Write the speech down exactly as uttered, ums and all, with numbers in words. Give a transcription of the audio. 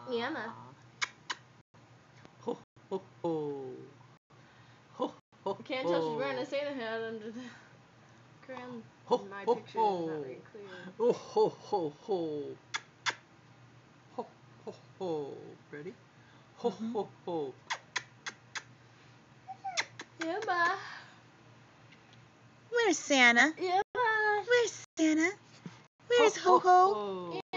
เงี้ยนะ Ho ho ho. Ho ho I can't tell she's wearing a Santa hat under the crown. Ho My ho picture ho. is not very clear. Oh ho ho ho. Ho ho ho. Ready? Ho Mm-hmm. ho ho. Yeah, bye. Where's Santa? Yeah, bye. Where's Santa? Where's Ho Ho? Ho.